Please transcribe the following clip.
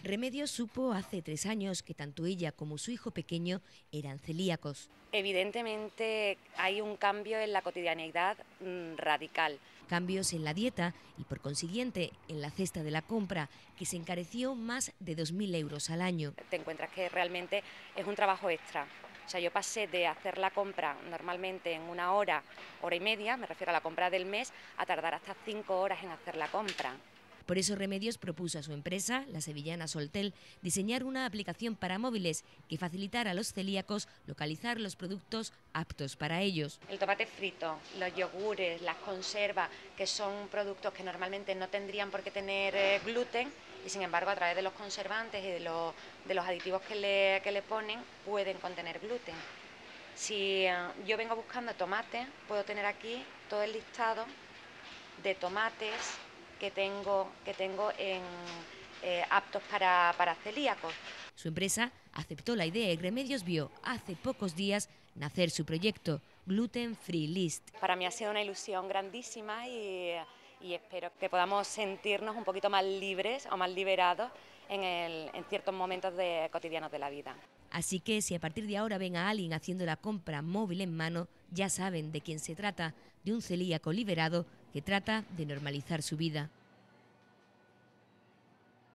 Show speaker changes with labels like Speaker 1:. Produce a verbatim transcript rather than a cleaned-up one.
Speaker 1: Remedios supo hace tres años que tanto ella como su hijo pequeño eran celíacos.
Speaker 2: Evidentemente hay un cambio en la cotidianeidad mmm, radical.
Speaker 1: Cambios en la dieta y, por consiguiente, en la cesta de la compra, que se encareció más de dos mil euros al año.
Speaker 2: Te encuentras que realmente es un trabajo extra. O sea, yo pasé de hacer la compra normalmente en una hora, hora y media, me refiero a la compra del mes, a tardar hasta cinco horas en hacer la compra.
Speaker 1: Por eso Remedios propuso a su empresa, la sevillana Soltel, diseñar una aplicación para móviles que facilitara a los celíacos localizar los productos aptos para ellos.
Speaker 2: El tomate frito, los yogures, las conservas, que son productos que normalmente no tendrían por qué tener eh, gluten, y sin embargo a través de los conservantes y de los, de los aditivos que le, que le ponen pueden contener gluten. Si eh, yo vengo buscando tomate, puedo tener aquí todo el listado de tomates que tengo, que tengo en, eh, aptos para, para celíacos.
Speaker 1: Su empresa aceptó la idea y Remedios vio hace pocos días nacer su proyecto Gluten Free List.
Speaker 2: Para mí ha sido una ilusión grandísima y, y espero que podamos sentirnos un poquito más libres o más liberados en, el, en ciertos momentos de, cotidianos de la vida.
Speaker 1: Así que si a partir de ahora ven a alguien haciendo la compra móvil en mano, ya saben de quién se trata, de un celíaco liberado que trata de normalizar su vida.